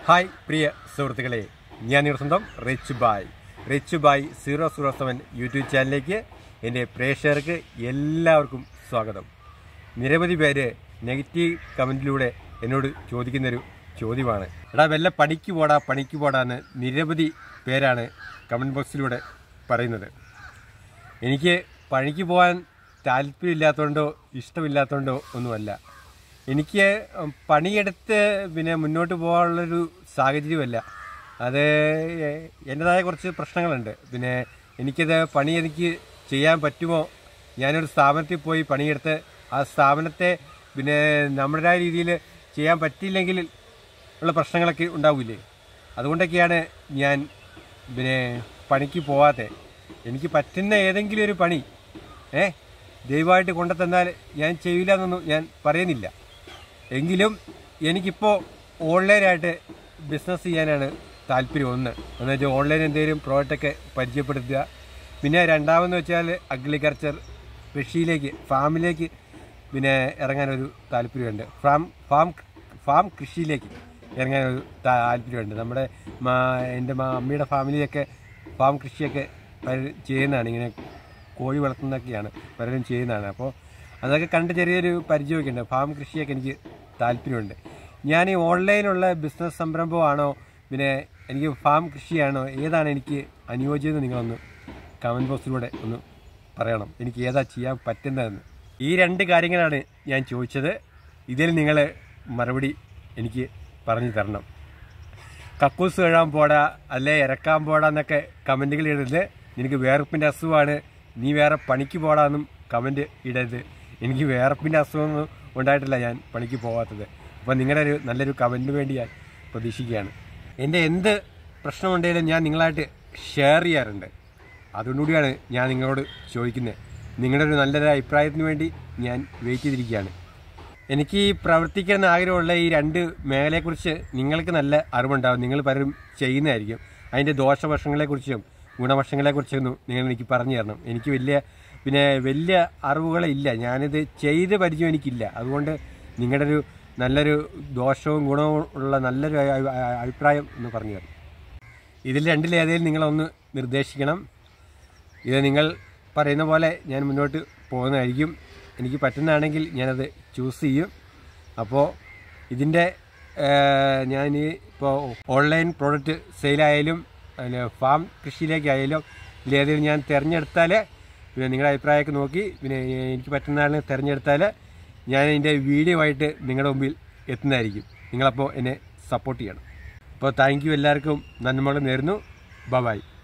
Hi പ്രിയ സുഹൃത്തുക്കളെ, ഞാൻ നിങ്ങളുടെ സ്വന്തം റിച്ച് ബായ് 007 യൂട്യൂബ് ചാനലിലേക്ക് എൻ്റെ പ്രേക്ഷകർക്ക് എല്ലാവർക്കും സ്വാഗതം. നിരവധി പേര് നെഗറ്റീവ് കമൻറ്റിലൂടെ എന്നോട് ചോദിക്കുന്നൊരു ചോദ്യമാണ്, എടാ വല്ല പണിക്ക് പോടാന്ന് നിരവധി പേരാണ് കമൻറ്റ് ബോക്സിലൂടെ പറയുന്നത്. എനിക്ക് പണിക്ക് പോകാൻ താല്പര്യമില്ലാത്തതുകൊണ്ടോ ഇഷ്ടമില്ലാത്തതുകൊണ്ടോ ഒന്നുമല്ല. എനിക്ക് പണിയെടുത്ത് മുന്നോട്ട് പോകാനുള്ളൊരു സാഹചര്യമല്ല. അത് എൻ്റെതായ കുറച്ച് പ്രശ്നങ്ങളുണ്ട്. എനിക്കത് എനിക്ക് ചെയ്യാൻ പറ്റുമോ? ഞാനൊരു സ്ഥാപനത്തിൽ പോയി പണിയെടുത്ത് ആ സ്ഥാപനത്തെ നമ്മുടേതായ രീതിയിൽ ചെയ്യാൻ പറ്റിയില്ലെങ്കിൽ ഉള്ള പ്രശ്നങ്ങളൊക്കെ ഉണ്ടാവില്ലേ? അതുകൊണ്ടൊക്കെയാണ് ഞാൻ പണിക്ക് പോകാതെ. എനിക്ക് പറ്റുന്ന ഏതെങ്കിലും ഒരു പണി ദയവായിട്ട് കൊണ്ടുതന്നാൽ ഞാൻ ചെയ്യില്ല എന്നൊന്നും ഞാൻ പറയുന്നില്ല. എങ്കിലും എനിക്കിപ്പോൾ ഓൺലൈനായിട്ട് ബിസിനസ് ചെയ്യാനാണ് താല്പര്യം. എന്ന് വെച്ചാൽ ഓൺലൈൻ എന്തെങ്കിലും പ്രോഡക്റ്റൊക്കെ പരിചയപ്പെടുത്തുക. പിന്നെ രണ്ടാമെന്ന് വെച്ചാൽ അഗ്രികൾച്ചർ കൃഷിയിലേക്ക് ഫാമിലേക്ക് ഇറങ്ങാനൊരു താല്പര്യമുണ്ട്. ഫാം കൃഷിയിലേക്ക് ഇറങ്ങാനൊരു താല്പര്യമുണ്ട്. എൻ്റെ അമ്മയുടെ ഫാമിലിയൊക്കെ ഫാം കൃഷിയൊക്കെ ചെയ്യുന്നതാണ്. ഇങ്ങനെ കോഴി വളർത്തുന്നതൊക്കെയാണ് പലരും ചെയ്യുന്നതാണ്. അപ്പോൾ അതൊക്കെ കണ്ട് ചെറിയൊരു പരിചയമൊക്കെ ഉണ്ട്. ഫാം കൃഷിയൊക്കെ എനിക്ക് താല്പര്യമുണ്ട്. ഞാൻ ഈ ഓൺലൈനുള്ള ബിസിനസ് സംരംഭമാണോ എനിക്ക് ഫാം കൃഷിയാണോ, ഏതാണ് എനിക്ക് അനുയോജ്യമെന്ന് നിങ്ങളൊന്ന് കമൻറ്റ് ബോക്സിലൂടെ ഒന്ന് പറയണം. എനിക്ക് ഏതാ ചെയ്യാൻ പറ്റുന്നതെന്ന്. ഈ രണ്ട് കാര്യങ്ങളാണ് ഞാൻ ചോദിച്ചത്. ഇതിൽ നിങ്ങൾ മറുപടി എനിക്ക് പറഞ്ഞു തരണം. കക്കൂസ് കഴുകാൻ പോടാ അല്ലെ ഇറക്കാൻ പോടാ എന്നൊക്കെ കമൻറ്റുകൾ ഇടരുത്. നിനക്ക് വേർപ്പിൻ്റെ അസുഖമാണ്, നീ വേറെ പണിക്ക് പോടാന്നും കമൻറ്റ് ഇടരുത്. എനിക്ക് വേർപ്പിൻ്റെ അസുഖമൊന്നും ഉണ്ടായിട്ടില്ല ഞാൻ പണിക്ക് പോകാത്തത്. അപ്പോൾ നിങ്ങളുടെ നല്ലൊരു കമൻറ്റിന് വേണ്ടി ഞാൻ പ്രതീക്ഷിക്കുകയാണ്. എൻ്റെ എന്ത് പ്രശ്നമുണ്ടെങ്കിലും ഞാൻ നിങ്ങളായിട്ട് ഷെയർ ചെയ്യാറുണ്ട്. അതുകൊണ്ടുകൂടിയാണ് ഞാൻ നിങ്ങളോട് ചോദിക്കുന്നത്. നിങ്ങളുടെ ഒരു നല്ലൊരു അഭിപ്രായത്തിന് വേണ്ടി ഞാൻ വെയിറ്റ് ചെയ്തിരിക്കുകയാണ്. എനിക്ക് ഈ പ്രവർത്തിക്കാൻ ആഗ്രഹമുള്ള ഈ രണ്ട് മേഖലയെക്കുറിച്ച് നിങ്ങൾക്ക് നല്ല അറിവുണ്ടാകും. നിങ്ങൾ പലരും ചെയ്യുന്നതായിരിക്കും. അതിൻ്റെ ദോഷവശങ്ങളെക്കുറിച്ചും ഗുണവശങ്ങളെക്കുറിച്ചൊന്നും നിങ്ങൾ എനിക്ക് പറഞ്ഞു തരണം. എനിക്ക് വലിയ അറിവുകളില്ല. ഞാനിത് ചെയ്ത് പരിചയം എനിക്കില്ല. അതുകൊണ്ട് നിങ്ങളുടെ നല്ലൊരു ദോഷവും ഗുണവും ഉള്ള നല്ലൊരു അഭിപ്രായം ഒന്ന് പറഞ്ഞു തരണം. ഇതിൽ രണ്ടിലേതെങ്കിലും നിങ്ങളൊന്ന് നിർദ്ദേശിക്കണം. ഇത് നിങ്ങൾ പറയുന്ന പോലെ ഞാൻ മുന്നോട്ട് പോകുന്നതായിരിക്കും. എനിക്ക് പറ്റുന്നതാണെങ്കിൽ ഞാനത് ചൂസ് ചെയ്യും. അപ്പോൾ ഇതിൻ്റെ ഞാൻ ഇപ്പോൾ ഓൺലൈൻ പ്രോഡക്റ്റ് സെയിലായാലും ഫാം കൃഷിയിലേക്കായാലും ഇതിലേതെങ്കിലും ഞാൻ തിരഞ്ഞെടുത്താൽ നിങ്ങളുടെ അഭിപ്രായമൊക്കെ നോക്കി എനിക്ക് പറ്റുന്നതാണ് തിരഞ്ഞെടുത്താൽ ഞാൻ ഇതിൻ്റെ വീഡിയോ ആയിട്ട് നിങ്ങളുടെ മുമ്പിൽ എത്തുന്നതായിരിക്കും. നിങ്ങളപ്പോൾ എന്നെ സപ്പോർട്ട് ചെയ്യണം. അപ്പോൾ താങ്ക് യു. എല്ലാവർക്കും നന്മകൾ നേരുന്നു. ബൈ.